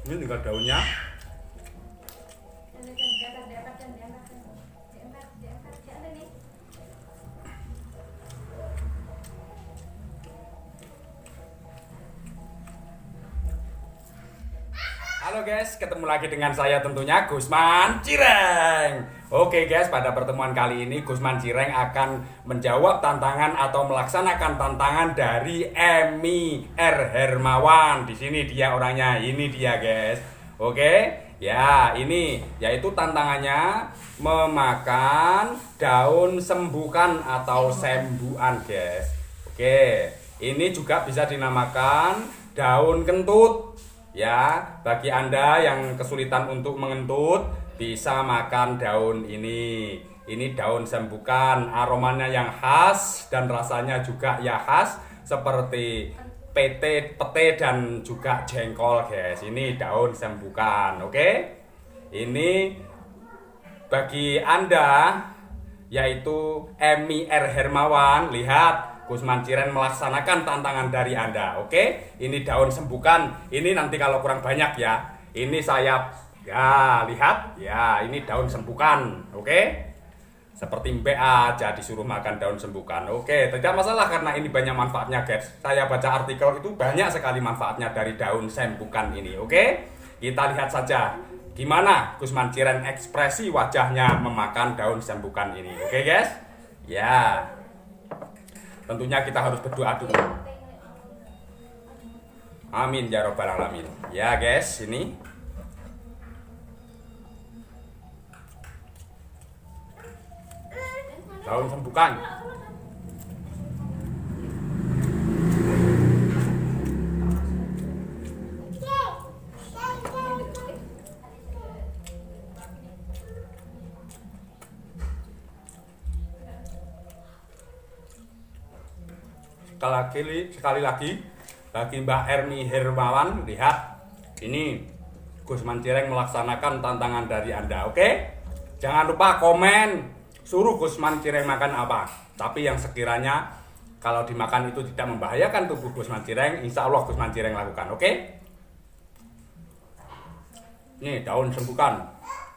Ini tinggal daunnya. Halo guys, ketemu lagi dengan saya tentunya Gusman Cireng. Oke guys, pada pertemuan kali ini Gusman Cireng akan menjawab tantangan atau melaksanakan tantangan dari Emi R. Hermawan. Di sini dia orangnya, ini dia guys. Oke, ya ini yaitu tantangannya memakan daun sembukan atau sembuan guys. Oke, ini juga bisa dinamakan daun kentut. Ya, bagi Anda yang kesulitan untuk mengentut, bisa makan daun ini. Ini daun sembukan, aromanya yang khas dan rasanya juga ya khas seperti pete dan juga jengkol, guys. Ini daun sembukan, oke? Ini bagi Anda yaitu Emi R. Hermawan, lihat Gusman Cireng melaksanakan tantangan dari Anda, oke? Ini daun sembukan, ini nanti kalau kurang banyak ya, ini saya, ya lihat, ya ini daun sembukan, oke? Seperti mbak aja disuruh makan daun sembukan, oke? Tidak masalah karena ini banyak manfaatnya guys. Saya baca artikel itu banyak sekali manfaatnya dari daun sembukan ini, oke? Kita lihat saja gimana Gusman Cireng ekspresi wajahnya memakan daun sembukan ini, oke guys? Ya. Tentunya kita harus berdoa dulu. Amin ya robbal alamin. Ya guys, ini daun sembukan. Sekali lagi bagi Mbak Emi Hermawan, lihat ini Gusman Cireng melaksanakan tantangan dari Anda, oke? Jangan lupa komen suruh Gusman Cireng makan apa, tapi yang sekiranya kalau dimakan itu tidak membahayakan tubuh Gusman Cireng, insya Allah Gusman Cireng lakukan, oke? Ini daun sembukan.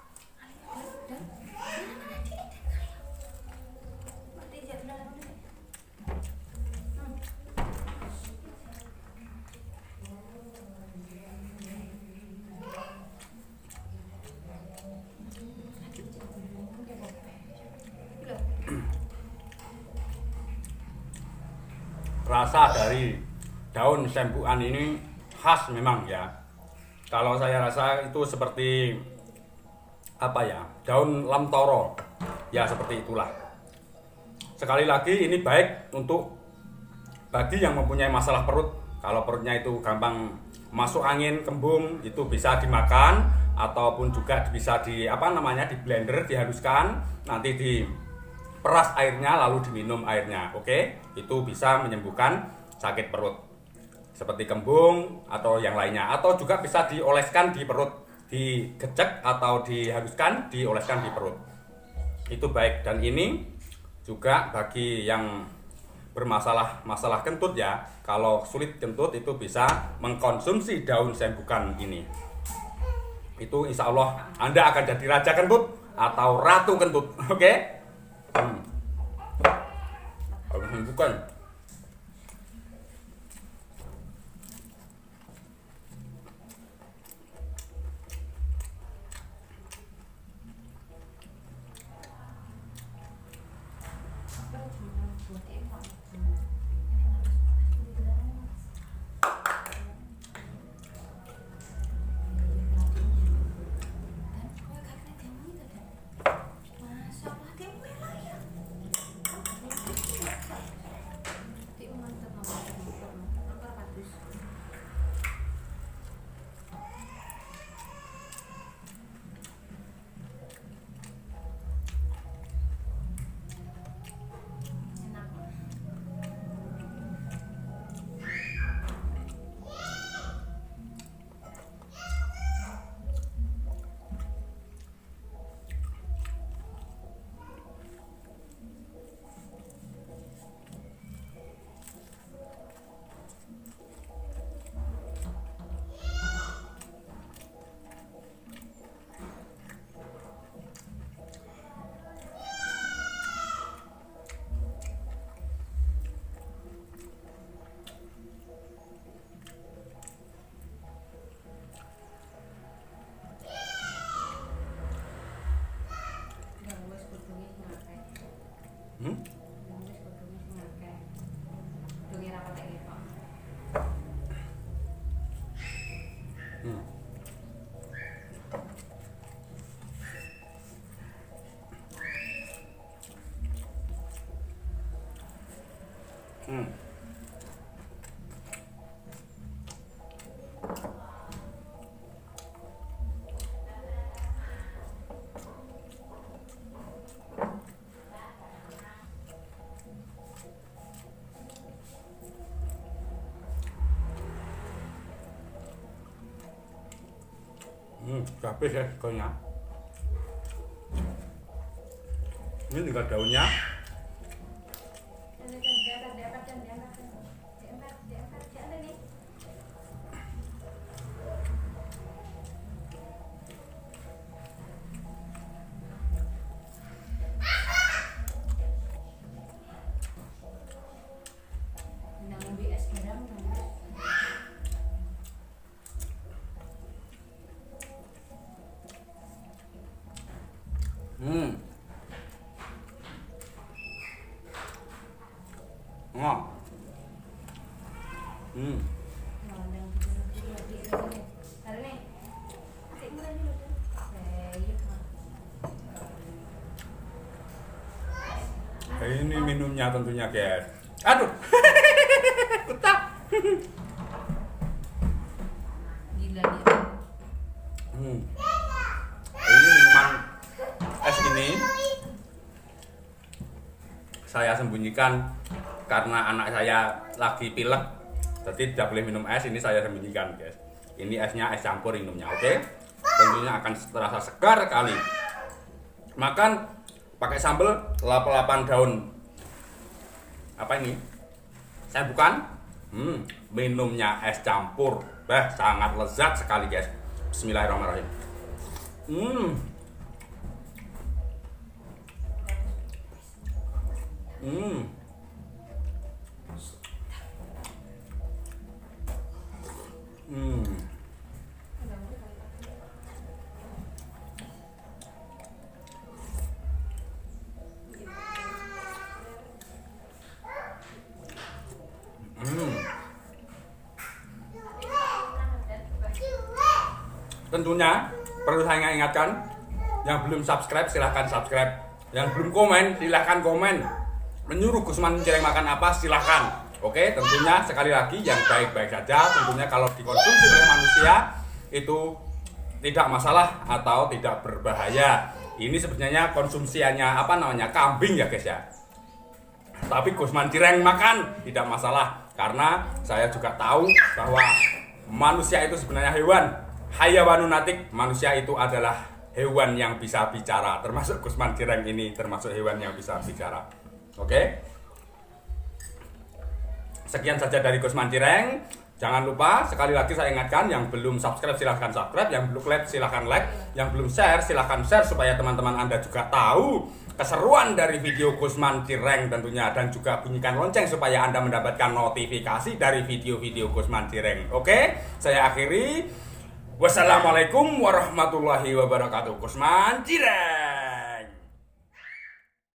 Rasa dari daun sembukan ini khas memang ya. Kalau saya rasa itu seperti apa ya, daun lamtoro ya, seperti itulah. Sekali lagi ini baik untuk bagi yang mempunyai masalah perut. Kalau perutnya itu gampang masuk angin, kembung, itu bisa dimakan ataupun juga bisa di di blender, dihaluskan, nanti di peras airnya lalu diminum airnya, oke? Itu bisa menyembuhkan sakit perut seperti kembung atau yang lainnya, atau juga bisa dioleskan di perut, digecek atau dihaluskan, dioleskan di perut. Itu baik. Dan ini juga bagi yang masalah kentut ya, kalau sulit kentut itu bisa mengkonsumsi daun sembukan ini. Itu insya Allah Anda akan jadi raja kentut atau ratu kentut, oke? Bukan. Hmm? Hmm. Hmm. Habis ya sekolahnya. Ini tinggal daunnya. Ngon. Ini minumnya tentunya, guys. Aduh. Kutak. Gila dia. Ini minuman es ini saya sembunyikan karena anak saya lagi pilek, jadi tidak boleh minum es. Ini saya sembunyikan, guys. Ini esnya es campur minumnya, oke? Tentunya akan terasa segar sekali. Makan pakai sambal 8 daun. Apa ini? Saya bukan. Minumnya es campur, sangat lezat sekali, guys. Bismillahirrahmanirrahim. Tentunya perlu saya ingatkan, yang belum subscribe silahkan subscribe, yang belum komen silahkan komen, menyuruh Gusman Cireng makan apa silahkan. Oke, tentunya sekali lagi yang baik-baik saja. Tentunya kalau dikonsumsi oleh manusia itu tidak masalah atau tidak berbahaya. Ini sebenarnya konsumsiannya kambing ya, guys ya. Tapi Gusman Cireng makan tidak masalah, karena saya juga tahu bahwa manusia itu sebenarnya hewan. Hayawanun natik, manusia itu adalah hewan yang bisa bicara. Termasuk Gusman Cireng ini termasuk hewan yang bisa bicara. Oke? Sekian saja dari Gusman Cireng. Jangan lupa, sekali lagi saya ingatkan, yang belum subscribe silahkan subscribe, yang belum like silahkan like, yang belum share silahkan share supaya teman-teman Anda juga tahu keseruan dari video Gusman Cireng tentunya, dan juga bunyikan lonceng supaya Anda mendapatkan notifikasi dari video-video Gusman Cireng. Oke? Saya akhiri. Wassalamualaikum warahmatullahi wabarakatuh. Gusman Cireng.